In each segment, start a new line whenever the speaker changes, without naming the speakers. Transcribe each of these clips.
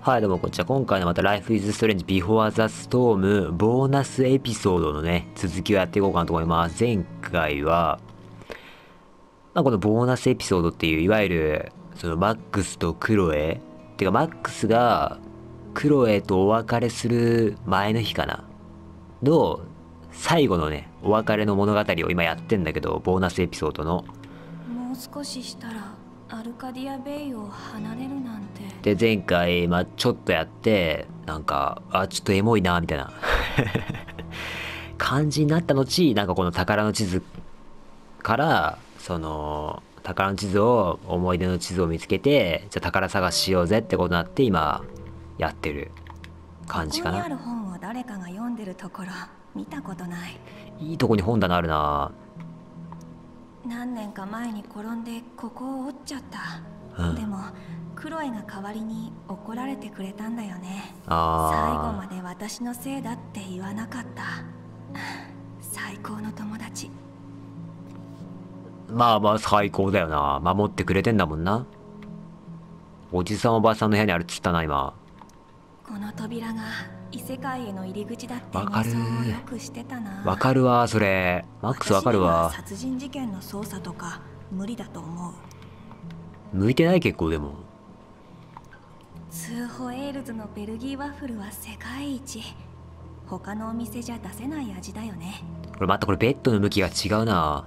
はい、どうもこんにちは。今回のまた Life is Strange Before the Storm ボーナスエピソードのね、続きをやっていこうかなと思います。前回は、このボーナスエピソードっていう、いわゆる、そのマックスとクロエ、てかマックスがクロエとお別れする前の日かなの、最後のね、お別れの物語を今やってんだけど、ボーナスエピソードの。
もう少ししたらアルカディアベイを離れるなんて。
で、前回、ちょっとやって、ちょっとエモいな、みたいな感じになった後、この宝の地図から、宝の地図を、思い出の地図を見つけて、じゃあ宝探ししようぜってことになって、今、やってる感じかな。
ここにある本を誰かが読んでるところ、見たことない。
いいとこに本棚あるな。
何年か前に転んでここを折っちゃった。
うん、
でも、クロエが代わりに怒られてくれたんだよね。最後まで私のせいだって言わなかった。最高の友達。
最高だよな。守ってくれてんだもんな。おじさんおばさんの部屋にあるっつったな、今。
この扉が異世界への入り口だって妄想をよくしてたな。
わかるわ、それ。マックスわかるわ。
殺人事件の捜査とか無理だと思う。
向いてない結構でも。
ツーホエールズのベルギーワッフルは世界一。他のお店じゃ出せない味だよね。
これこれベッドの向きが違うな。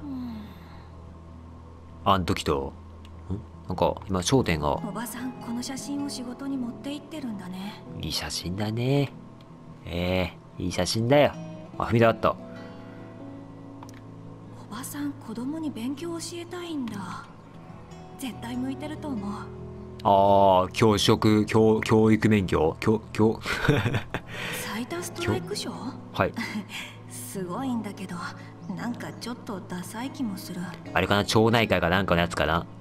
あん時と。今焦点が。
おばさん、この写真を仕事に持って行ってるんだね。
いい写真だね。いい写真だよ。踏み台あった。
おばさん、子供に勉強教えたいんだ。絶対向いてると思う。
教育免許
最多ストライク賞？
はい。
すごいんだけど、なんかちょっとダサい気もする。
あれかな、町内会かなんかのやつかな。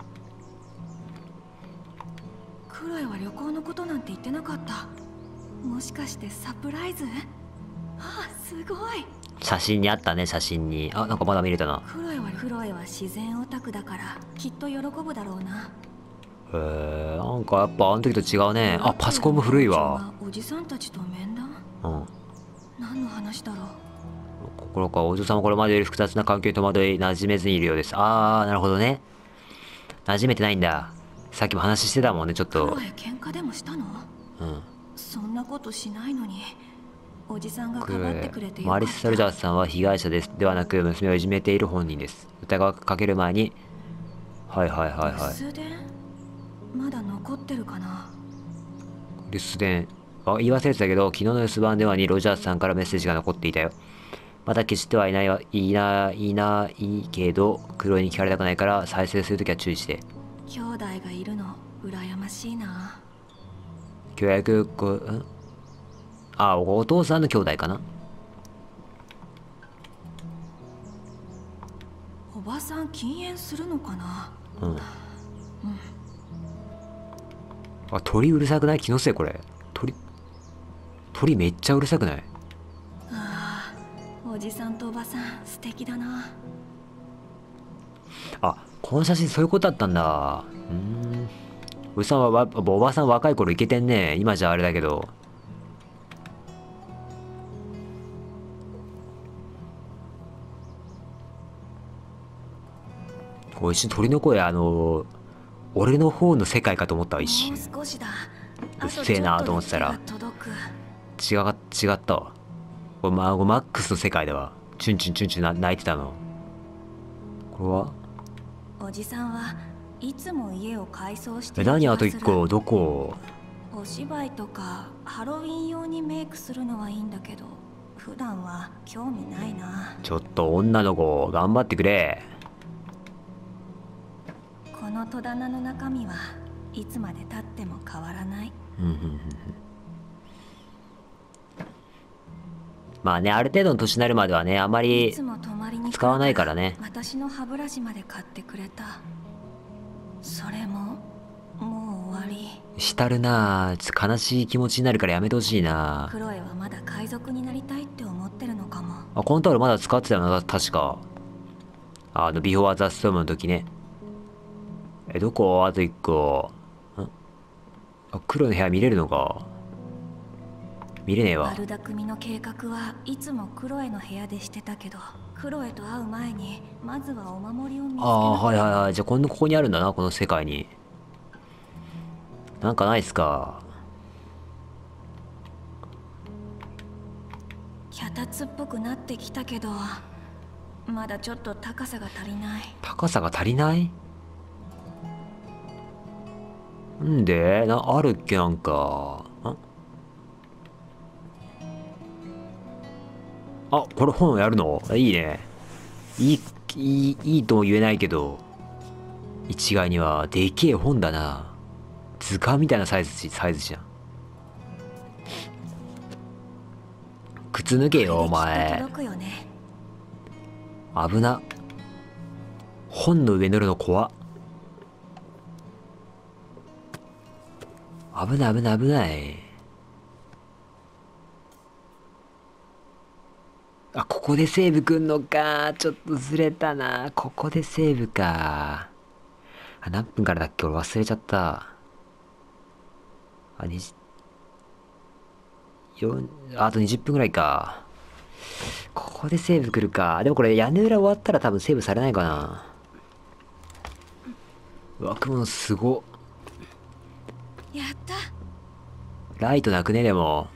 クロエは旅行のことなんて言ってなかった。もしかしてサプライズ？あ、すごい。
写真にあったね、写真に。まだ見れたな。
クロエは自然オタクだからきっと喜ぶだろうな。
やっぱあの時と違うね。パソコンも古いわ。
おじさんたちと面談？何の話だろう。
心か、お嬢さんはこれまでより複雑な環境に戸惑い、馴染めずにいるようです。なるほどね。馴染めてないんだ。さっきも話してたもんね、ちょっと。
クロエ喧嘩でもしたの？そんなことしないのに。おじさんがかばってくれてよかった。
マリス・サルジャースさんは被害者です。ではなく、娘をいじめている本人です。疑いかける前に。はい。
留守電？まだ残ってるかな。
留守電。言い忘れてたけど、昨日の留守番電話にロジャースさんからメッセージが残っていたよ。まだ消してはいないけど、クロエに聞かれたくないから再生するときは注意して。
兄弟がいるの羨ましいな。
お父さんの兄弟かな。
おばさん禁煙するのかな。
鳥うるさくない？気のせいこれ。鳥めっちゃうるさくない？
おじさんとおばさん素敵だな。
この写真そういうことだったんだ。おじさんはおばさん若い頃イケてんね。今じゃあれだけど。一瞬鳥の声、俺の方の世界かと思ったわ、一瞬。
もう少しだ。
うっせえなと思ってたら違ったわ。これマックスの世界ではチュンチュン泣いてたの。これは
おじさんはいつも家を改装してる気がする。
何あと一個どこ？
お芝居とかハロウィン用にメイクするのはいいんだけど、普段は興味ないな。
ちょっと女の子頑張ってくれ。
この戸棚の中身はいつまで経っても変わらない。
ある程度の年になるまではね、あまり使わないからね。
私の歯ブラシまで買ってくれた。それももう終わり。
したるな。悲しい気持ちになるからやめてほしいな。
クロエはまだ海賊になりたいって思ってるのかも。
このタオルまだ使ってたよな、確か。ビフォーザストームの時ね。どこ？あと一個。 あ、黒の部屋見れるのか。見れねえわ。
悪巧みの計画はいつもクロエの部屋でしてたけど、クロエと会う前にまずはお守りを見つけなきゃ。
ああ、はいはいはい。じゃあここにあるんだな、この世界に。なんかないっすか。
脚立っぽくなってきたけど、まだちょっと高さが足りない。
高さが足りない？んであるっけ、なんか。あ、これ本やるのいいね。いいとも言えないけど、一概にはでけえ本だな。図鑑みたいなサイズじゃん。靴脱げよ、お前。危な。本の上乗るの怖っ。危ない危ない危ない。あ、ここでセーブくんのか。ちょっとずれたな。ここでセーブか。あ、何分からだっけ、俺忘れちゃった。あ、あと20分ぐらいか。ここでセーブ来るか。でもこれ屋根裏終わったら多分セーブされないかな。うわ、雲のすご。
やった。
ライトなくね、でも。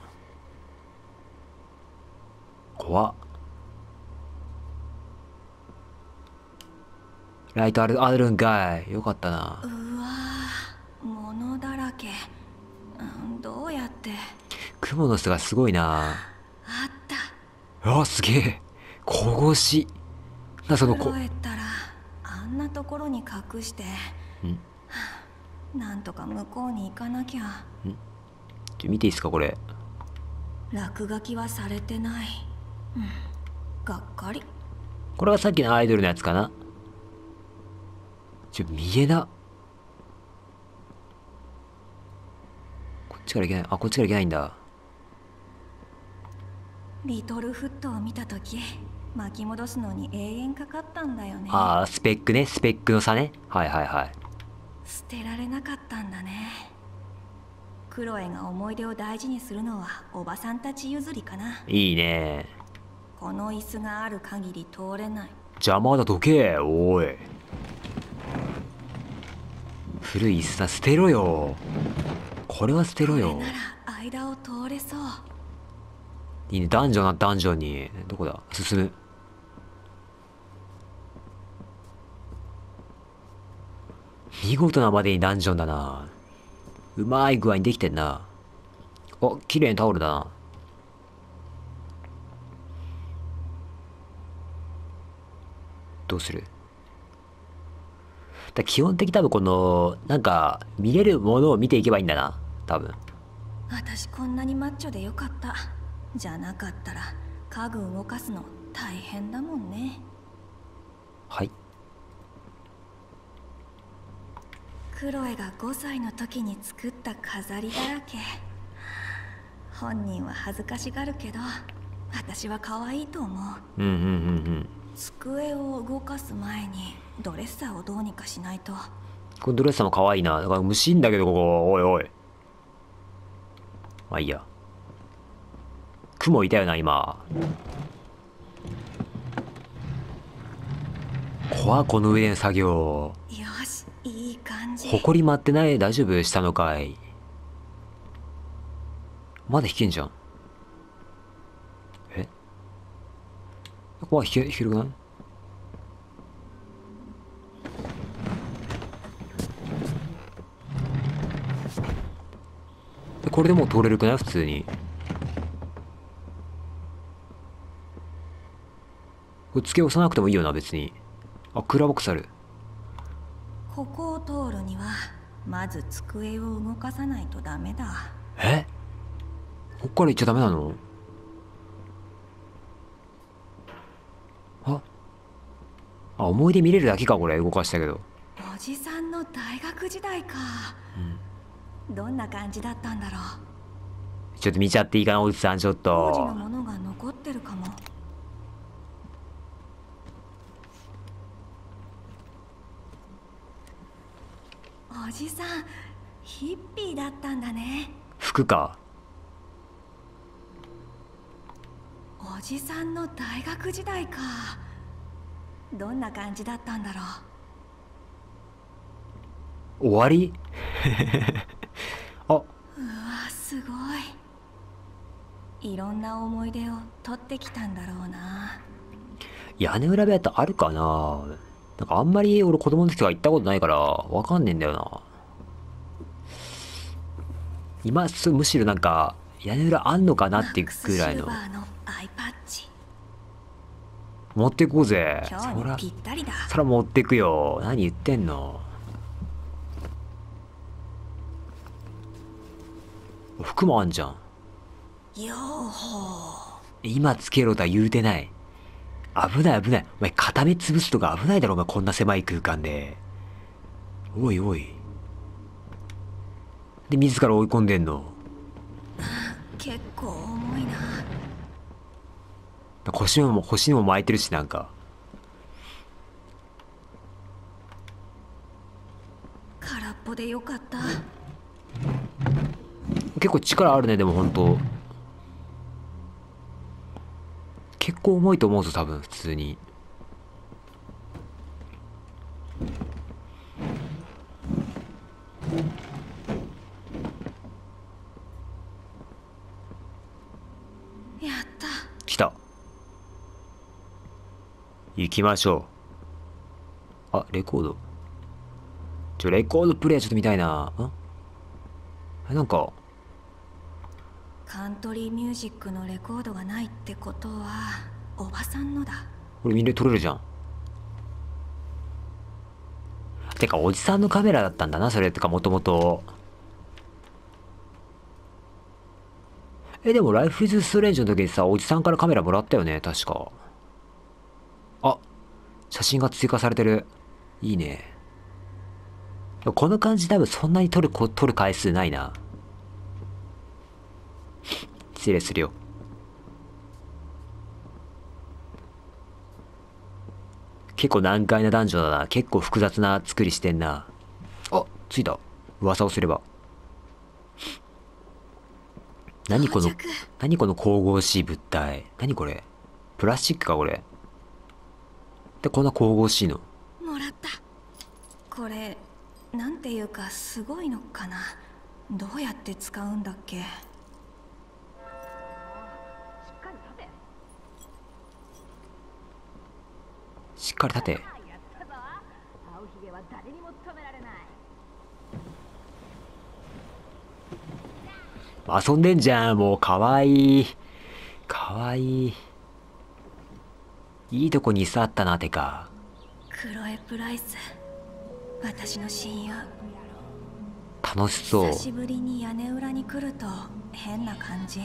怖っ。ライトあるんかい。よかったな。
うわぁ、物だらけ。どうやって。
クモの巣がすごいな。
あった。
あ、すげえ。小腰。その
こ。ったらあんなところに隠して。なんとか向こうに行かなきゃ。
見ていいですか、これ。
落書きはされてない。がっかり。
これはさっきのアイドルのやつかな。見えな。こっちから行けない。あ、こっちから行けないんだ。
リトルフットを見たとき、巻き戻すのに永遠かかったんだよね。
ああ、スペックね。スペックの差ね。はいはいはい。
捨てられなかったんだね。クロエが思い出を大事にするのはおばさんたち譲りかな。
いいね。
この椅子がある限り通れない。
邪魔だ、どけ。おい。古い椅子だ、捨てろよ。これは捨てろよ。
これなら間を通れそう。
いいね、ダンジョンに。どこだ、進む。見事なまでにダンジョンだな。うまい具合にできてんな。あ、綺麗なタオルだな。どうする？基本的多分この、なんか、見れるものを見ていけばいいんだな。多分。
私こんなにマッチョでよかった。じゃなかったら、家具動かすの大変だもんね。
はい。
クロエが5歳の時に作った飾りだらけ。本人は恥ずかしがるけど、私は可愛いと思う。机を動かす前にドレッサーをどうにかしないと。
このドレッサーも可愛いな。だから虫いんだけど、ここ。おいおい。まあいいや。雲いたよな、今。怖っ、この上での作業。
よし、いい感じ。
ほこり舞ってない？大丈夫？下の階。まだ弾けんじゃん。え？ここは弾けるかない？これでもう通れるくない？普通に。これ付け押さなくてもいいよな、別に。あ、クーラーボックスある。
ここを通るにはまず机を動かさないとダメだ。
え？こっから行っちゃダメなの？あ、思い出見れるだけか、これ。動かしたけど。
おじさんの大学時代か。どんな感じだったんだろう。
ちょっと見ちゃっていいかな、おじさん、ちょっと。
当時のものが残ってるかも。おじさん、 ヒッピーだったんだね。
服か。
おじさんの大学時代か。どんな感じだったんだろ
う。終わりあ、
うわ、すごい。いろんな思い出を取ってきたんだろうな。
屋根裏部屋ってあるかな。なんかあんまり俺子供の時から行ったことないからわかんねえんだよな。今むしろなんか屋根裏あんのかなっていうくらいの。持ってこうぜ。そら持ってくよ。何言ってんの。服もあんじゃん。今つけろとは言うてない。危ない危ない。お前片目潰すとか危ないだろお前、こんな狭い空間で。おいおい。で自ら追い込んでんの。
結構重いな。
腰にも巻いてるし、なんか
空っぽでよかった。
結構力あるね。でも本当結構重いと思うぞ多分。普通に
やった。
来た。行きましょう。あ、レコード。レコードプレイヤーちょっと見たいな。なんか
カントリーミュージックのレコードがないってことはおばさんのだ。
これみんな撮れるじゃん。てかおじさんのカメラだったんだなそれ。ってかもともと。でもライフイズストレンジの時にさ、おじさんからカメラもらったよね確か。あ、写真が追加されてる。いいね。この感じ多分そんなに撮る回数ないな。失礼するよ。結構難解なダンジョンだな。結構複雑な作りしてんな。あ、着いた。噂をすれば。何この神々しい物体。何これ。プラスチックかこれ。でこんな神々しいの。
もらった。これなんていうかすごいのかな。どうやって使うんだっけ。
しっかり立て。遊んでんじゃん。もうかわいい。かわいい。いいとこに座ったな。てか
クロエ・プライス、私の親友。
楽しそう。
久しぶりに屋根裏に来ると変な感じ。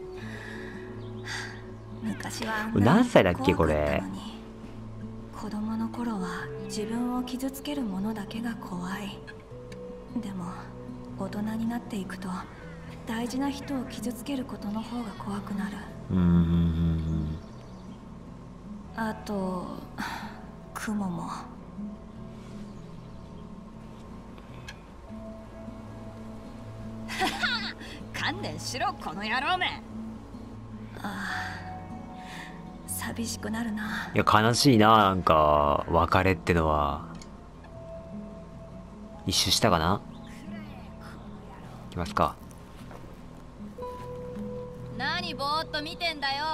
昔は
何歳だっけこれ。
子供の頃は自分を傷つけるものだけが怖い。でも大人になっていくと大事な人を傷つけることの方が怖くなる。あと雲も。
観念しろこの野郎め。
ああ、寂しくなるな。
いや悲しいな。なんか別れってのは。一周したかな。いきますか。
何ぼーっと見てんだよ。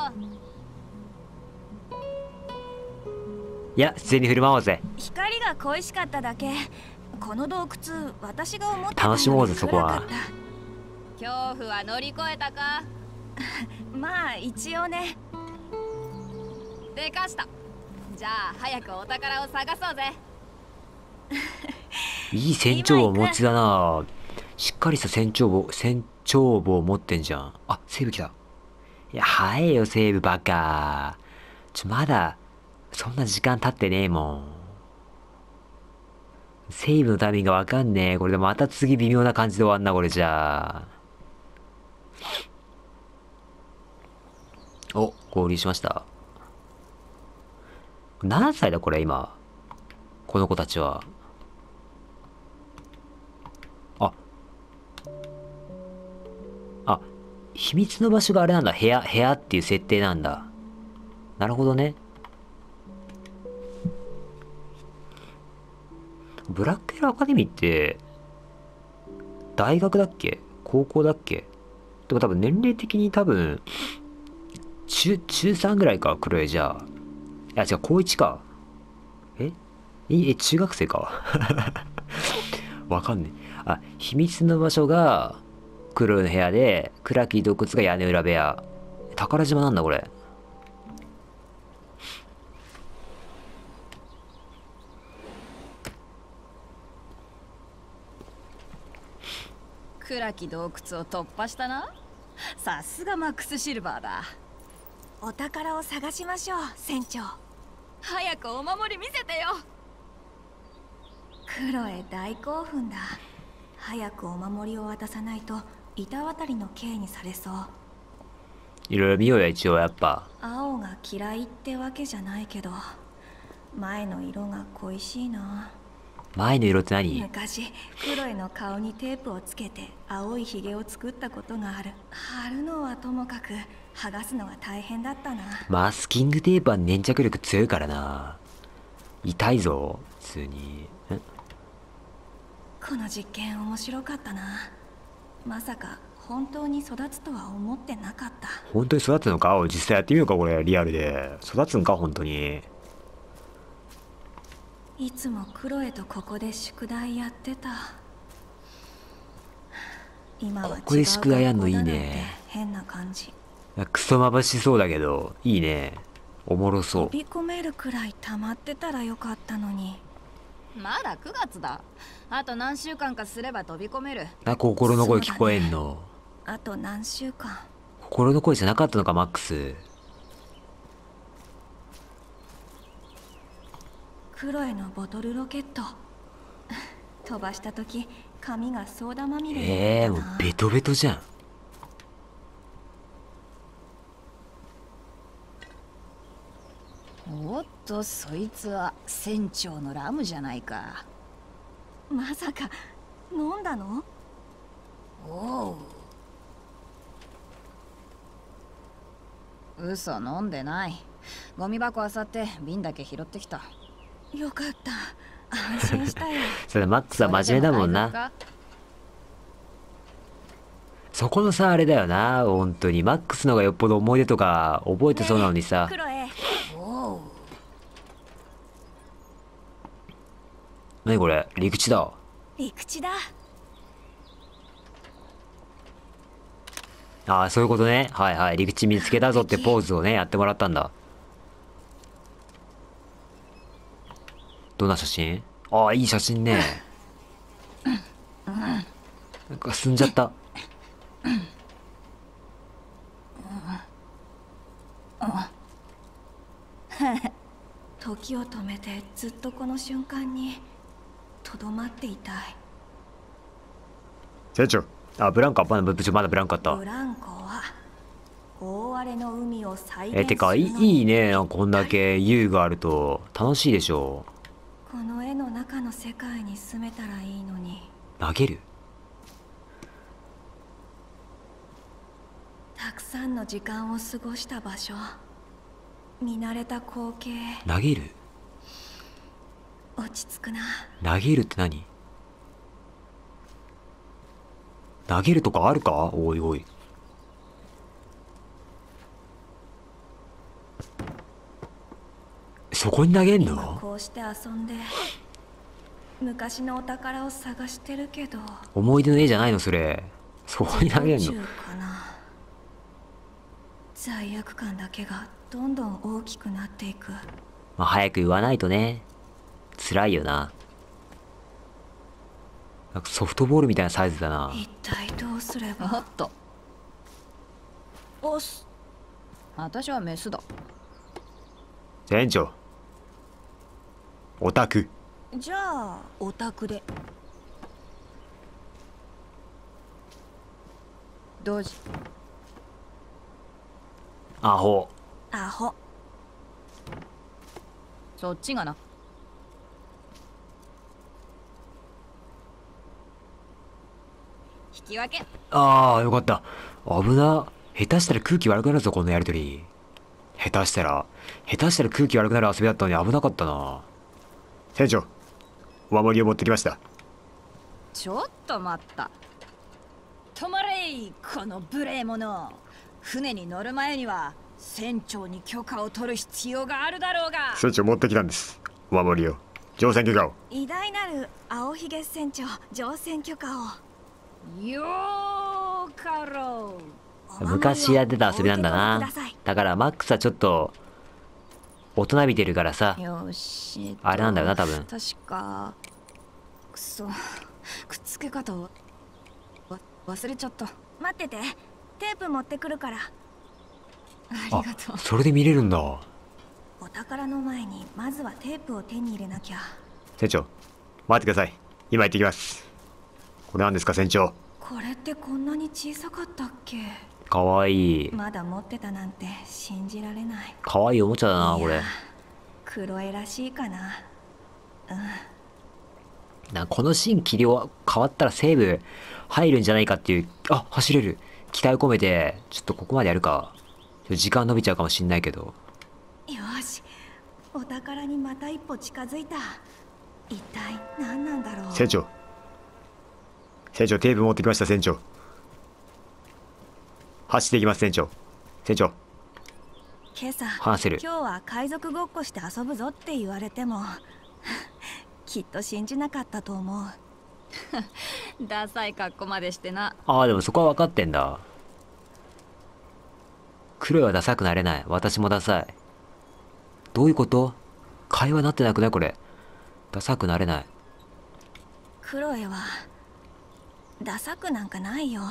いや自然に振る舞おうぜ。
光が恋しかっただけ。この洞窟私が思ってた
楽しもうぜそこは。
恐怖は乗り越えたか。
まあ一応ね。
でかした。じゃあ早くお宝を探そうぜ。
いい船長棒お持ちだな。しっかりした船長棒持ってんじゃん。あ、セーブ来た。いや早えよセーブバカ。まだそんな時間経ってねえもん。セーブのタイミングがわかんねえ。これでまた次微妙な感じで終わんなこれじゃあ。お、合流しました。何歳だこれ今。この子たちは。あ、 秘密の場所があれなんだ。部屋っていう設定なんだ。なるほどね。ブラックエアアカデミーって、大学だっけ高校だっけ？でも多分年齢的に中3ぐらいか、クロエじゃあ。いや、違う、高1か。中学生か。わかんねえ。あ、秘密の場所が、クロエの部屋で、暗き洞窟が屋根裏部屋。宝島なんだ、これ。
暗き洞窟を突破したな。さすがマックス・シルバーだ。
お宝を探しましょう、船長。
早くお守り見せてよ。
クロエ大興奮だ。早くお守りを渡さないと板渡りの刑にされそう。
いろいろ見ようよ、一応やっぱ。
青が嫌いってわけじゃないけど、前の色が恋しいな。
前の色って何？
昔クロエの顔にテープをつけて青いひげを作ったことがある。貼るのはともかく剥がすのが大変だったな。
マスキングテープは粘着力強いからな。痛いぞ普通に。
この実験面白かったな。まさか本当に育つとは思ってなかった。
本当に育つのか？実際やってみようか、これリアルで。育つんか本当に。
いつもクロエとここで宿題やってた。今は違う
ここで宿題やんのいいね。
変な感じ。
クソまぶしそうだけどいいね。おもろそう。
飛び込めるくらい溜まってたらよかったのに。
まだ9月だ。あと何週間かすれば飛び込める。
心の声聞こえんの。
あと何週間。
心の声じゃなかったのか、マックス。
クロエのボトルロケット飛ばした時髪がソーダまみれだったな。
もうベトベトじゃん。
おっと、そいつは船長のラムじゃないか。
まさか飲んだの？
おう。嘘、飲んでない。ゴミ箱漁って瓶だけ拾ってきた。
よかった、安心したよ。
それマックスは真面目だもんな。そこのさ、あれだよな。本当にマックスの方がよっぽど思い出とか覚えてそうなのにさ。
クロエ。
おう。
何これ？陸地だ。
陸地だ。
ああ、そういうことね。はいはい。陸地見つけたぞってポーズをね、やってもらったんだ。どんな写真？ああ、いい写真ね。なんか進んじゃった。
時を止めてずっとこの瞬間にとどまっていたい。
船長。あ、ブランコ、まだブランコあった。
ブランコは大荒れの海を再現するの。
てかいいね。なんかこんだけ遊具あると楽しいでしょ。
この絵の中の世界に住めたらいいのに。
投げる？
たくさんの時間を過ごした場所、見慣れた光景。
投げる？
落ち着くな。
投げるって何？投げるとかあるか？おいおい。そこに投げん
今
の？
こうして遊んで昔のお宝を探してるけど。
思い出の絵じゃないのそれ。そこに投げんの？
宇宙かな。罪悪感だけがどんどん大きくなっていく。
まあ早く言わないとね。辛いよな。なんかソフトボールみたいなサイズだな。
一体どうすれば。
おっと。
オス。
私はメスだ。
船長。オタク。
じゃあオタクで。
同時。
アホ。
アホ。
そっちがな。引き分け。
ああ、よかった。 危な。下手したら空気悪くなるぞ、こんなやりとり。下手したら空気悪くなる遊びだったのに危なかったな。
船長、お守りを持ってきました。
ちょっと待った。止まれい、この無礼者。船に乗る前には船長に許可を取る必要があるだろうが。
船長、持ってきたんです、お守りを。乗船許可を。
偉大なる青ひげ船長、乗船許可を。
よーかろう。
昔やってた遊びなんだな。だからマックスはちょっと大人びてるからさ。
よし、
あれなんだよな、多分。
確かくそ、くっつけ方を忘れちゃった。
待ってて、テープ持ってくるから。
ありがとう。
それで見れるんだ。
お宝の前にまずはテープを手に入れなきゃ。
船長、待ってください。今行ってきます。これ何ですか、船長。
これってこんなに小さかったっけ。
かわいい。
まだ持ってたなんて信じられない。
かわいいおもちゃだな、これ。
クロエらしいかな。
このシーン切り変わったらセーブ入るんじゃないかっていう、あ、走れる。期待を込めて、ちょっとここまでやるか。時間伸びちゃうかもしんないけど。
よし、お宝にまた一歩近づいた。一体何なんだろう。
船長、テープ持ってきました。船長、走っていきます。船長。
今朝
話せる。
今日は海賊ごっこして遊ぶぞって言われてもきっと信じなかったと思う。
ダサい格好までしてな。
ああ、でもそこは分かってんだ。黒いはダサくなれない。私もダサい。どういうこと？会話なってなくないこれ。ダサくなれない。
クロエはダサくなんかないよ。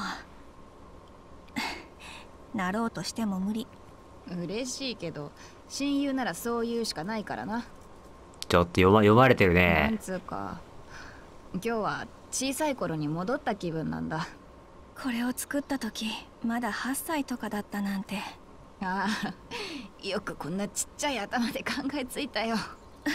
なろうとしても無理。
嬉しいけど親友ならそう言うしかないからな。
ちょっと読まれてる
な
ね
ん。つうか今日は小さい頃に戻った気分なんだ。
これを作った時まだ8歳とかだったなんて。
ああ、よくこんなちっちゃい頭で考えついたよ。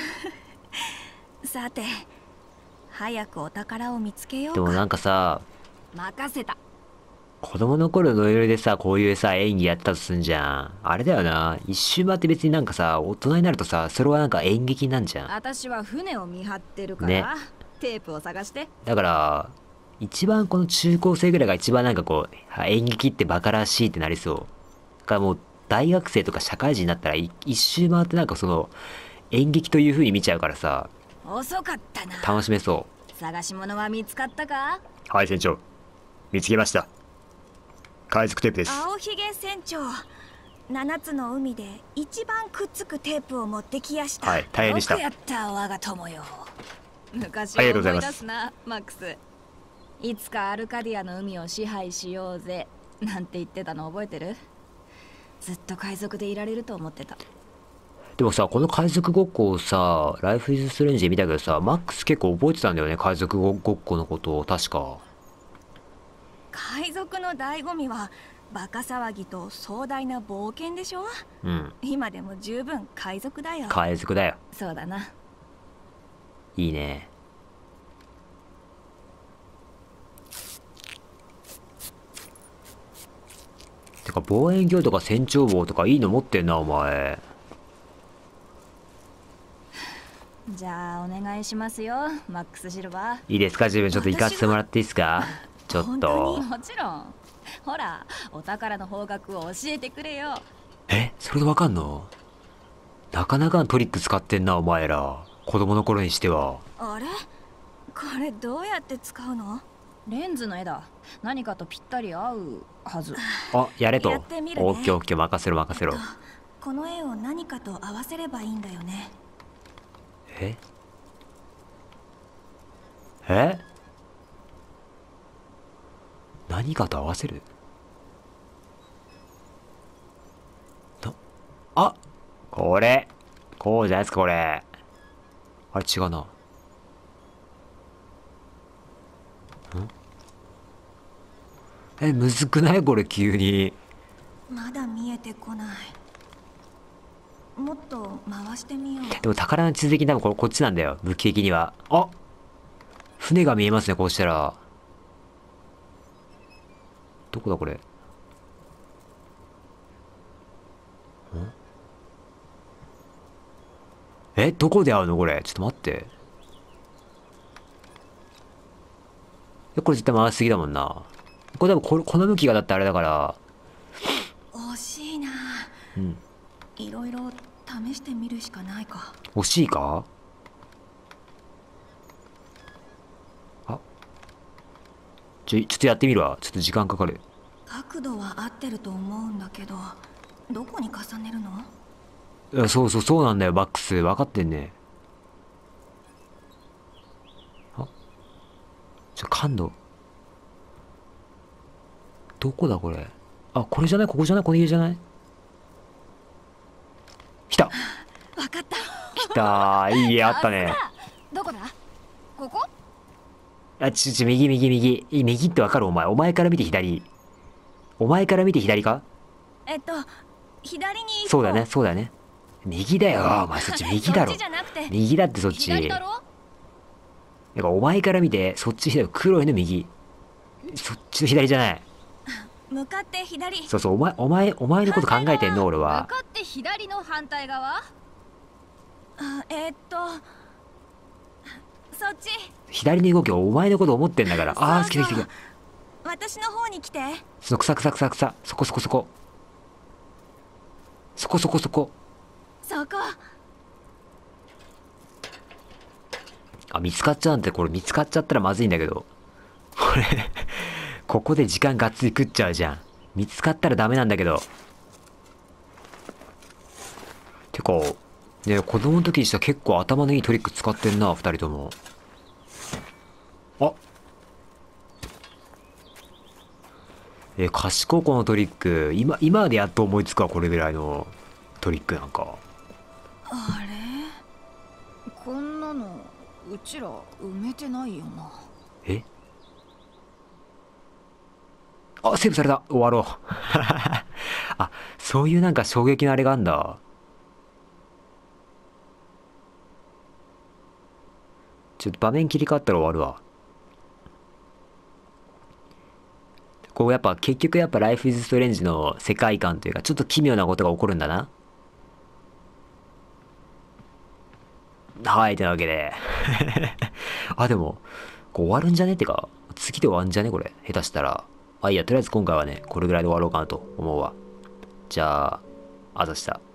さて、早くお宝を見つけよう
でもなんかさ、
任せた。
子供の頃のノリノリでさ、こういうさ、演技やってたとすんじゃん。あれだよな。一周回って別になんかさ、大人になるとさ、それはなんか演劇なんじゃん。
私は船を見張ってるから、
ね、
テープを探して。
だから、一番この中高生ぐらいが一番なんかこう、演劇ってバカらしいってなりそう。だからもう、大学生とか社会人になったら一周回ってなんかその、演劇という風に見ちゃうからさ。
遅かったな。
楽しめそう。
探し物は見つかったか？
はい、船長、見つけました。海賊テープです。
青ひげ船長、7つの海で一番くっつくテープを持ってきやした。
はい、大変でした。
よくやった我が友よ。昔
ありがとうござい
を思い
ます
出すな、マックス。いつかアルカディアの海を支配しようぜなんて言ってたの覚えてる？ずっと海賊でいられると思ってた。
でもさ、この海賊ごっこをさ、ライフイズストレンジで見たけどさ、マックス結構覚えてたんだよね、海賊ごっこのことを、確か。
海賊の醍醐味はバカ騒ぎと壮大な冒険でしょ。
うん。
今でも十分海賊だよ。
海賊だよ。
そうだな。
いいね。てか望遠鏡とか船長帽とかいいの持ってんな、お前。
じゃあお願いしますよ、マックスシルバー。
いいですか、自分ちょっと行かせてもらっていいですか。ちょっと。
もちろん。ほら、お宝の方角を教えてくれよ。
え、それでわかんの？なかなかのトリック使ってんな、お前ら。子供の頃にしては。
あれ、これどうやって使うの？
レンズの絵だ。何かとぴったり合うはず。
あ、やれと。
やってみるね。
オッケーオッケー、任せろ任せろ。
この絵を何かと合わせればいいんだよね。
え？何かと合わせる？あ、これ。こうじゃないですか、これ。あれ違うな。むずくないこれ、急に。
まだ見えてこない。もっと回してみよう。
でも宝の地図的に多分こっちなんだよ、武器的には。あ、船が見えますね、こうしたら。どこだこれ。 どこで会うのこれ。ちょっと待って。これ絶対回しすぎだもんな。これ多分この向きがだってあれだから。
惜しいな。
うん。
いろいろ試してみるしかないか。
惜しいか？ちょっとやってみるわ。ちょっと時間かかる。
角度は合ってると思うんだけど、どこに重ねるの？
いや、そうなんだよ、バックス。分かってんね。感度。どこだ、これ。これじゃない？ここじゃない？この家じゃない？来た。
分かった。
来たー。いい家あったね。
どこだ？ここ？
右。右ってわかる？お前から見て左。お前から見て左か？
左に行こう。
そうだよね。右だよ。お前そっち右だろ。右だってそっち。
左だろ？
なんかお前から見てそっち左。黒いの右。そっちの左じゃない。
向かって左。
そう、お前のこと考えてんの俺は。
向かって左の反対側？
そっち。
左の動きをお前のこと思ってんだから。来た。
私の方に来て。
その草。そこ。見つかっちゃうんで、これ見つかっちゃったらまずいんだけど。ここで時間がっつり食っちゃうじゃん。見つかったらダメなんだけど。てか、ね、子供の時にしたら結構頭のいいトリック使ってんな、二人とも。賢いこのトリック。今でやっと思いつくわ、これぐらいのトリックなんか。
あれ？
こんなのうちら埋めてないよな。
セーブされた。終わろう。そういうなんか衝撃のあれがあんだ。ちょっと場面切り替わったら終わるわ。やっぱ結局ライフイズストレンジの世界観というかちょっと奇妙なことが起こるんだな。はい、というわけで。でも、終わるんじゃねってか、次で終わんじゃねこれ。下手したら。いや、とりあえず今回はね、これぐらいで終わろうかなと思うわ。じゃあ、あざした。